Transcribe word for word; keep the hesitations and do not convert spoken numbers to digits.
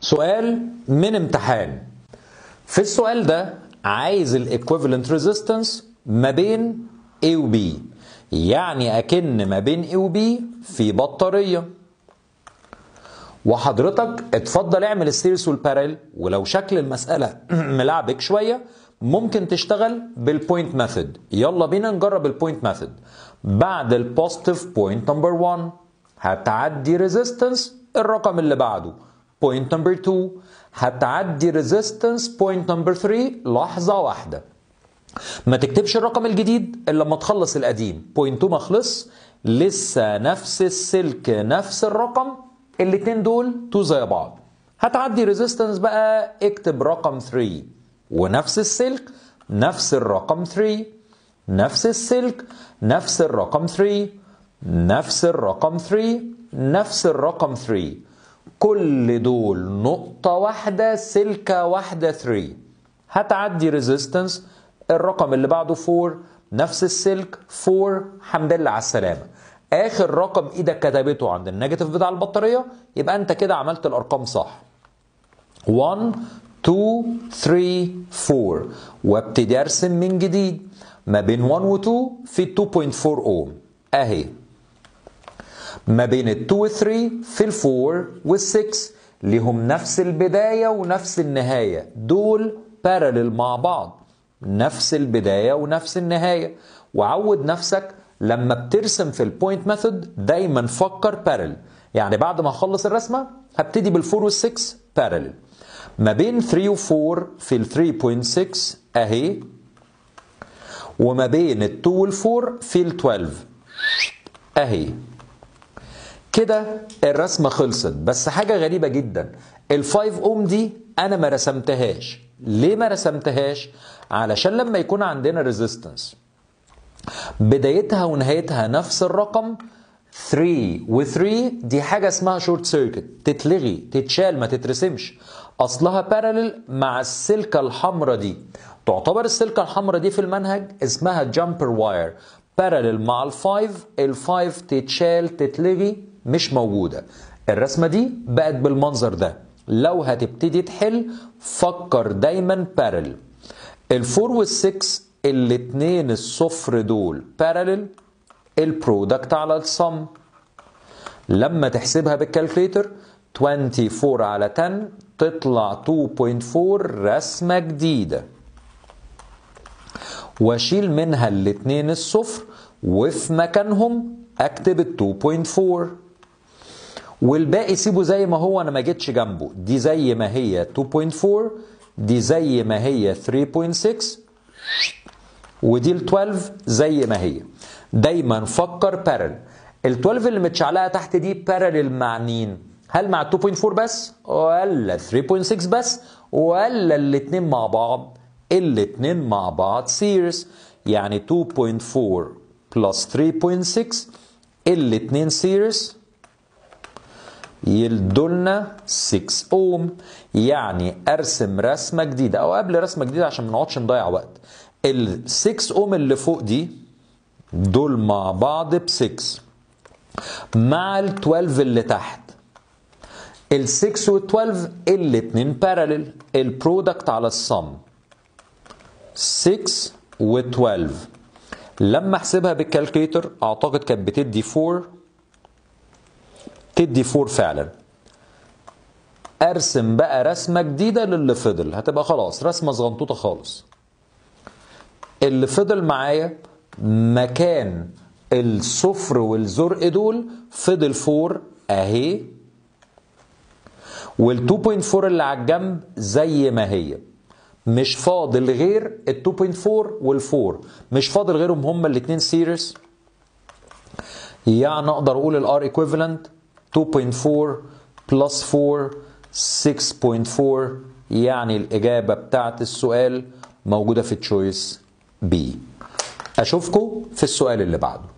سؤال من امتحان. في السؤال ده عايز الايكويفالنت ريزيستنس ما بين A و B، يعني اكن ما بين A و B في بطارية، وحضرتك اتفضل اعمل السيريس والبارل، ولو شكل المسألة ملعبك شوية ممكن تشتغل بالبوينت ميثود. يلا بينا نجرب البوينت ميثود. بعد البوزيتيف بوينت نمبر واحد هتعدي ريزيستنس الرقم اللي بعده بوينت نمبر اتنين، هتعدي ريزيستنس بوينت نمبر تلاتة لحظة واحدة. ما تكتبش الرقم الجديد الا لما تخلص القديم. بوينت اتنين ما خلص، لسه نفس السلك نفس الرقم، الاتنين دول تو زي بعض. هتعدي ريزيستنس بقى، اكتب رقم تلاتة ونفس السلك نفس الرقم تلاتة، نفس السلك نفس الرقم تلاتة، نفس الرقم تلاتة، نفس الرقم تلاتة، كل دول نقطة واحدة سلكة واحدة تلاتة. هتعدي ريزيستنس الرقم اللي بعده اربعة، نفس السلك اربعة، الحمد لله على السلامة. آخر رقم إيدك كتبته عند النيجاتيف بتاع البطارية، يبقى أنت كده عملت الأرقام صح. واحد اتنين تلاتة اربعة، وابتدي أرسم من جديد ما بين واحد و اتنين في اتنين فاصلة أربعة أوم أهي، ما بين ال اتنين و تلاتة في ال اربعة وال ستة ليهم نفس البداية ونفس النهاية، دول باراليل مع بعض، نفس البداية ونفس النهاية. وعود نفسك لما بترسم في البوينت ميثود دايما فكر باراليل، يعني بعد ما اخلص الرسمة هبتدي بال اربعة وال ستة باراليل، ما بين تلاتة و اربعة في ال تلاتة فاصلة ستة اهي، وما بين ال اتنين وال اربعة في ال اتناشر اهي. كده الرسمة خلصت. بس حاجة غريبة جدا، ال خمسة اوم دي انا ما رسمتهاش. ليه ما رسمتهاش؟ علشان لما يكون عندنا ريزيستنس بدايتها ونهايتها نفس الرقم تلاتة و تلاتة، دي حاجة اسمها شورت سيركت، تتلغي تتشال ما تترسمش. اصلها باراليل مع السلكة الحمراء دي، تعتبر السلكة الحمراء دي في المنهج اسمها جامبر واير، باراليل مع الفايف، الفايف تتشال تتلغي مش موجودة. الرسمة دي بقت بالمنظر ده. لو هتبتدي تحل فكر دايما باراليل. الفور والسكس الاتنين الصفر دول باراليل، البرودكت على الصم. لما تحسبها بالكالكليتر اربعة وعشرين على عشرة تطلع اتنين فاصلة أربعة رسمة جديدة، واشيل منها الاتنين الصفر وفي مكانهم اكتب ال اتنين فاصلة أربعة، والباقي سيبه زي ما هو، انا ما جيتش جنبه. دي زي ما هي اتنين فاصلة أربعة، دي زي ما هي تلاتة فاصلة ستة، ودي ال اتناشر زي ما هي. دايما فكر بارل. ال اتناشر اللي متشعلقه تحت دي بارلل مع مين؟ هل مع اتنين فاصلة أربعة بس ولا تلاتة فاصلة ستة بس ولا الاثنين مع بعض؟ الاثنين مع بعض سيريس، يعني اتنين فاصلة أربعة بلس تلاتة فاصلة ستة الاثنين سيريس يدولنا ستة اوم. يعني ارسم رسمه جديده، او قبل رسمه جديده عشان ما نقعدش نضيع وقت، ال ستة اوم اللي فوق دي دول مع بعض ب ستة مع ال اتناشر اللي تحت. ال ستة وال اتناشر الاتنين باراليل، البرودكت على الصم ستة و اتناشر. لما احسبها بالكالكليتر اعتقد كانت بتدي اربعة، تدي اربعة فعلا. ارسم بقى رسمه جديده للي فضل، هتبقى خلاص رسمه صغنطوطه خالص. اللي فضل معايا مكان الصفر والزرق دول فضل اربعة اهي، وال اتنين فاصلة أربعة اللي على الجنب زي ما هي، مش فاضل غير ال اتنين فاصلة أربعة وال اربعة، مش فاضل غيرهم هما الاثنين سيريس. يعني اقدر اقول الار ايكويفالنت اتنين فاصلة أربعة بلس أربعة ستة فاصلة أربعة، يعني الاجابه بتاعت السؤال موجوده في تشويس بي. اشوفكم في السؤال اللي بعده.